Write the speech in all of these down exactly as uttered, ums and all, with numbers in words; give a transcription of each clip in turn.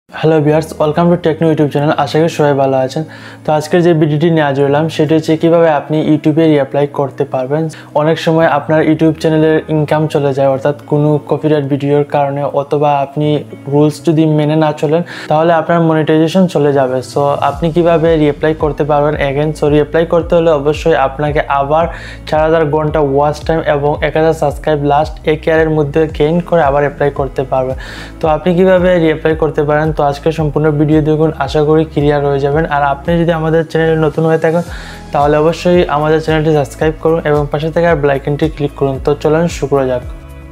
Hello viewers, welcome to techno YouTube channel. আশা করি সবাই ভালো আছেন। তো আজকের যে ভিডিওটি নিয়ে হাজির হলাম সেটি হচ্ছে কীভাবে আপনি ইউটিউবে রিঅ্যাপ্লাই করতে পারবেন। অনেক সময় আপনার ইউটিউব চ্যানেলের ইনকাম চলে যায়, অর্থাৎ কোনো কপিরাইট ভিডিওর কারণে, অথবা আপনি রুলস যদি মেনে না চলেন তাহলে আপনার মনিটাইজেশন চলে যাবে। সো আপনি কিভাবে রিঅ্যাপ্লাই করতে পারবেন এগেন। সো রিঅ্যাপ্লাই করতে হলে অবশ্যই আপনাকে আবার চার হাজার ঘন্টা ওয়াচ টাইম এবং এক হাজার সাবস্ক্রাইব লাস্ট এক ইয়ারের মধ্যে গেইন করে আবার অ্যাপ্লাই করতে পারবেন। তো আপনি কিভাবে রিঅ্যাপ্লাই করতে পারেন, তো আজকে সম্পূর্ণ ভিডিও দেখুন, আশা করি ক্লিয়ার হয়ে যাবেন। আর আপনি যদি আমাদের চ্যানেলে নতুন হয়ে থাকেন তাহলে অবশ্যই আমাদের চ্যানেলটি সাবস্ক্রাইব করুন এবং পাশে থাকা বেল আইকনটি ক্লিক করুন। তো চলুন শুরু করা যাক।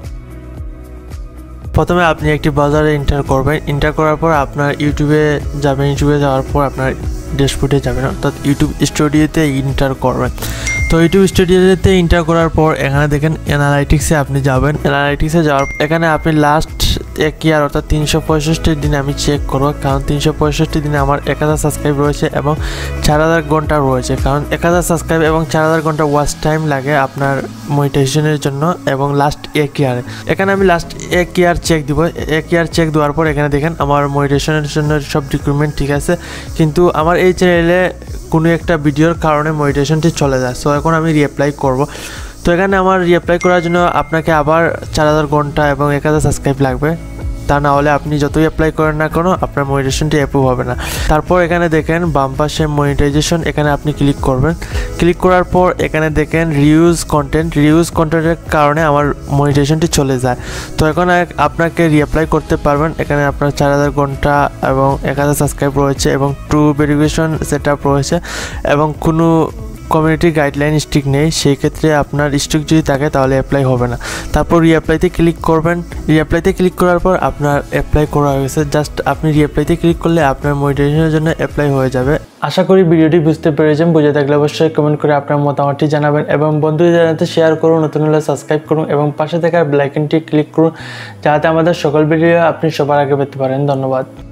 প্রথমে আপনি একটি ব্রাউজারে এন্টার করবেন। এন্টার করার পর আপনার ইউটিউবে যাবেন। ইউটিউবে যাওয়ার পর আপনার ড্যাশবোর্ডে যাবেন, অর্থাৎ ইউটিউব স্টুডিওতে এন্টার করবেন। তো ইউটিউব স্টুডিওতে এন্টার করার পর এখানে দেখেন অ্যানালাইটিক্সে আপনি যাবেন। অ্যানালাইটিক্সে যাওয়ার এখানে আপনি লাস্ট এক ইয়ার অর্থাৎ তিনশো পঁয়ষট্টি দিনে আমি চেক করবো, কারণ তিনশো পঁয়ষট্টি দিনে আমার এক হাজার সাবস্ক্রাইব রয়েছে এবং চার হাজার ঘন্টা রয়েছে। কারণ এক হাজার সাবস্ক্রাইব এবং চার হাজার ঘন্টা ওয়াচ টাইম লাগে আপনার মনিটাইজেশনের জন্য, এবং লাস্ট এক ইয়ারে এখানে আমি লাস্ট এক ইয়ার চেক দিব। এক ইয়ার চেক দেওয়ার পর এখানে দেখেন আমার মনিটাইজেশনের জন্য সব ডকুমেন্ট ঠিক আছে, কিন্তু আমার এই চ্যানেলে কোনো একটা ভিডিওর কারণে মনিটাইজেশনটি চলে যায়। সো এখন আমি রিঅ্যাপ্লাই করব। তো এখানে আমার রিঅ্যাপ্লাই করার জন্য আপনাকে আবার চার হাজার ঘন্টা এবং এক হাজার সাবস্ক্রাইব লাগবে, তা না হলে আপনি যতই অ্যাপ্লাই করেন না কেন আপনার মনিটাইজেশনটি অ্যাপ্রুভ হবে না। তারপর এখানে দেখেন বাম পাশে মনিটাইজেশন, এখানে আপনি ক্লিক করবেন। ক্লিক করার পর এখানে দেখেন রিউজ কন্টেন্ট। রিউজ কন্টেন্টের কারণে আমার মনিটাইজেশনটি চলে যায়। তো এখন আপনাকে রিঅ্যাপ্লাই করতে পারবেন। এখানে আপনার চার হাজার ঘন্টা এবং এক হাজার সাবস্ক্রাইব রয়েছে এবং ট্রু ভেরিফিকেশন সেট আপ রয়েছে এবং কোনো কমিউনিটি গাইডলাইন স্ট্রিক নেই। সেই ক্ষেত্রে আপনার স্ট্রিক যদি থাকে তাহলে অ্যাপ্লাই হবে না। তারপর রিঅ্যাপ্লাইতে ক্লিক করবেন। রিঅ্যাপ্লাইতে ক্লিক করার পর আপনার অ্যাপ্লাই করা হয়েছে। জাস্ট আপনি রিঅ্যাপ্লাইতে ক্লিক করলে আপনার মনিটাইজেশনের জন্য অ্যাপ্লাই হয়ে যাবে। আশা করি ভিডিওটি বুঝতে পেরেছেন। বুঝে থাকলে অবশ্যই কমেন্ট করে আপনার মতামতটি জানাবেন এবং বন্ধুদের জানাতে শেয়ার করুন, নতুন হলে সাবস্ক্রাইব করুন এবং পাশে থাকা বেল আইকনটি ক্লিক করুন, যাতে আমাদের সকল ভিডিও আপনি সবার আগে পেতে পারেন। ধন্যবাদ।